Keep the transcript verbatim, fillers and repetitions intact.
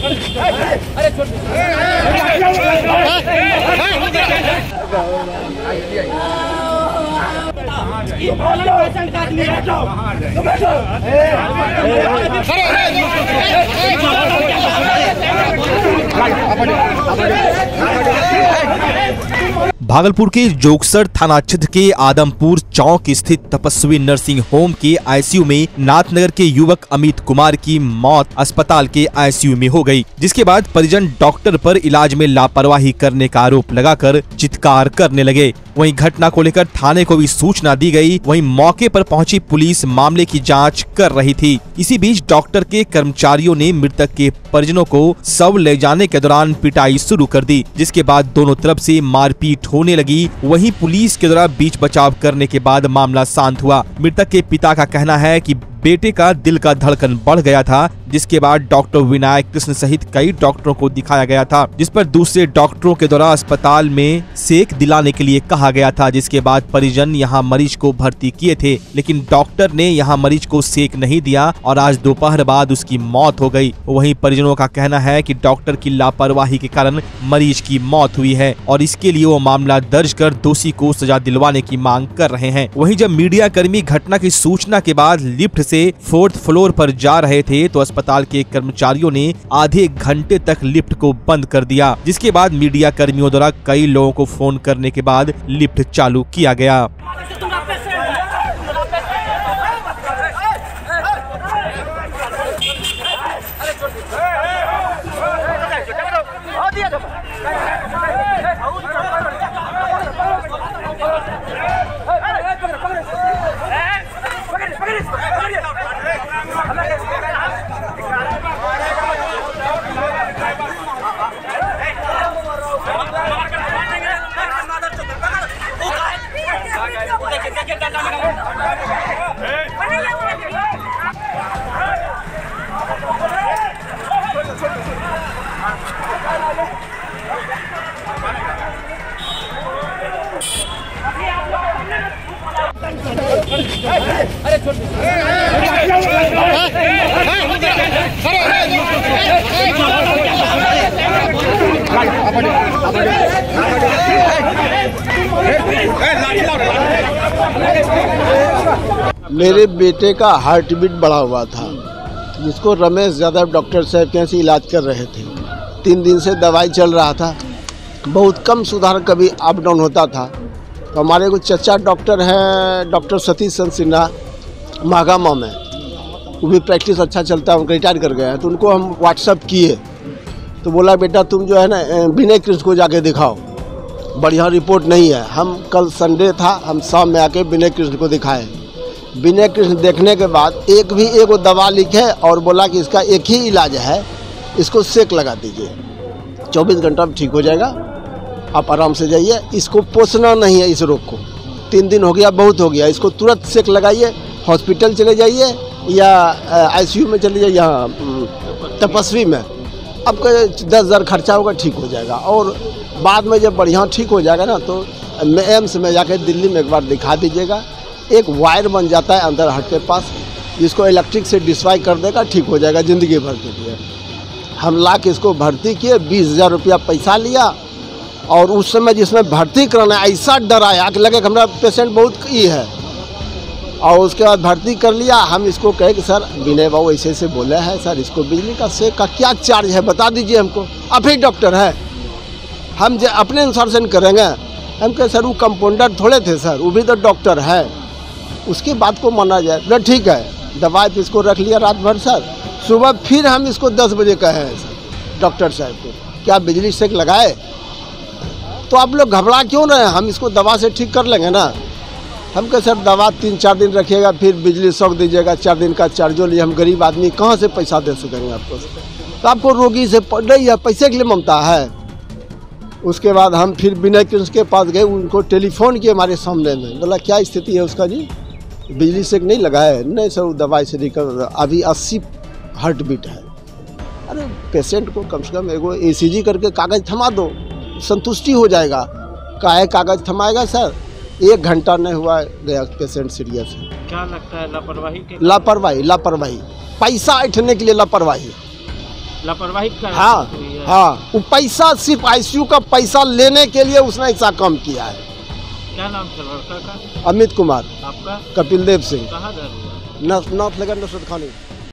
भागलपुर के जोगसर थाना क्षेत्र के आदमपुर चौक स्थित तपस्वी नर्सिंग होम के आईसीयू में नाथनगर के युवक अमित कुमार की मौत अस्पताल के आईसीयू में हो गई, जिसके बाद परिजन डॉक्टर पर इलाज में लापरवाही करने का आरोप लगाकर चित्कार करने लगे। वहीं घटना को लेकर थाने को भी सूचना दी गई। वहीं मौके पर पहुंची पुलिस मामले की जांच कर रही थी। इसी बीच डॉक्टर के कर्मचारियों ने मृतक के परिजनों को शव ले जाने के दौरान पिटाई शुरू कर दी, जिसके बाद दोनों तरफ से मारपीट होने लगी। वहीं पुलिस के द्वारा बीच बचाव करने के बाद मामला शांत हुआ। मृतक के पिता का कहना है कि बेटे का दिल का धड़कन बढ़ गया था, जिसके बाद डॉक्टर विनायक कृष्ण सहित कई डॉक्टरों को दिखाया गया था, जिस पर दूसरे डॉक्टरों के द्वारा अस्पताल में सेक दिलाने के लिए कहा गया था, जिसके बाद परिजन यहां मरीज को भर्ती किए थे, लेकिन डॉक्टर ने यहां मरीज को सेक नहीं दिया और आज दोपहर बाद उसकी मौत हो गई। वहीं परिजनों का कहना है कि डॉक्टर की लापरवाही के कारण मरीज की मौत हुई है और इसके लिए वो मामला दर्ज कर दोषी को सजा दिलवाने की मांग कर रहे हैं। वहीं जब मीडिया कर्मी घटना की सूचना के बाद लिफ्ट से फोर्थ फ्लोर पर जा रहे थे तो अस्पताल के कर्मचारियों ने आधे घंटे तक लिफ्ट को बंद कर दिया, जिसके बाद मीडिया कर्मियों द्वारा कई लोगों को फोन करने के बाद लिफ्ट चालू किया गया। मेरे बेटे का हार्ट बीट बढ़ा हुआ था, जिसको रमेश यादव डॉक्टर साहब के यहाँ से इलाज कर रहे थे। तीन दिन से दवाई चल रहा था, बहुत कम सुधार, कभी अप डाउन होता था। तो हमारे कुछ चचा डॉक्टर हैं, डॉक्टर सतीश चंद्र सिन्हा महागामा में, वो भी प्रैक्टिस अच्छा चलता है, उनका रिटायर कर गए हैं। तो उनको हम व्हाट्सअप किए तो बोला बेटा तुम जो है ना विनय कृष्ण को जाके दिखाओ, बढ़िया रिपोर्ट नहीं है। हम कल संडे था, हम शाम में आके विनय कृष्ण को दिखाए। विनय कृष्ण देखने के बाद एक भी एक दवा लिखे और बोला कि इसका एक ही इलाज है, इसको सेक लगा दीजिए, चौबीस घंटा में ठीक हो जाएगा, आप आराम से जाइए। इसको पोसना नहीं है, इस रोग को तीन दिन हो गया, बहुत हो गया, इसको तुरंत सेक लगाइए, हॉस्पिटल चले जाइए या आईसीयू में चले जाइए, यहाँ तपस्वी में आपका दस हज़ार खर्चा होगा, ठीक हो जाएगा। और बाद में जब बढ़िया ठीक हो जाएगा ना तो एम्स में जाकर दिल्ली में एक बार दिखा दीजिएगा। एक वायर बन जाता है अंदर हार्ट के पास, जिसको इलेक्ट्रिक से डिस्ट्रॉय कर देगा, ठीक हो जाएगा ज़िंदगी भर के लिए। हम ला के इसको भर्ती किए, बीस हज़ार रुपया पैसा लिया और उस समय जिसमें भर्ती कराना ऐसा डराया कि लगे कि हमारा पेशेंट बहुत ई है, और उसके बाद भर्ती कर लिया। हम इसको कहे कि सर विनय बाबू ऐसे ऐसे बोले हैं, सर इसको बिजली का सेक का क्या चार्ज है बता दीजिए हमको, आप ही डॉक्टर है, हम जो अपने अनुसार से करेंगे। हम कहे सर वो कंपाउंडर थोड़े थे सर, वो भी तो डॉक्टर है, उसकी बात को माना जाए। बोला ठीक है, दवाई पे इसको रख लिया रात भर सर। सुबह फिर हम इसको दस बजे कहे हैं सर डॉक्टर साहब को क्या बिजली सेक लगाए, तो आप लोग घबरा क्यों रहे हैं, हम इसको दवा से ठीक कर लेंगे ना। हम कहे सर दवा तीन चार दिन रखिएगा, फिर बिजली शॉक दीजिएगा, चार दिन का चार्जो लिए, हम गरीब आदमी कहाँ से पैसा दे सकेंगे आपको, तो आपको रोगी से नहीं है, पैसे के लिए ममता है। उसके बाद हम फिर विनय कृष्ण के पास गए, उनको टेलीफोन किए हमारे सामने में, बोला क्या स्थिति है उसका जी, बिजली से नहीं लगा है, नहीं सर वो दवाई से निकल, अभी अस्सी हार्ट बीट है। अरे पेशेंट को कम से कम एगो ईसीजी करके कागज़ थमा दो, संतुष्टि हो जाएगा। काहे कागज़ थमाएगा सर, एक घंटा नहीं हुआ गया पेशेंट सीरियस है। क्या लगता है लापरवाही के? लापरवाही लापरवाही पैसा ऐंठने के लिए लापरवाही। लापरवाही कर हाँ हाँ, वो पैसा सिर्फ आईसीयू का पैसा लेने के लिए उसने ऐसा काम किया है। क्या नाम था लड़का का? अमित कुमार। आपका? कपिल देव सिंह। कहाँ घर हुआ? नॉर्थ नगर नुसरत खानी।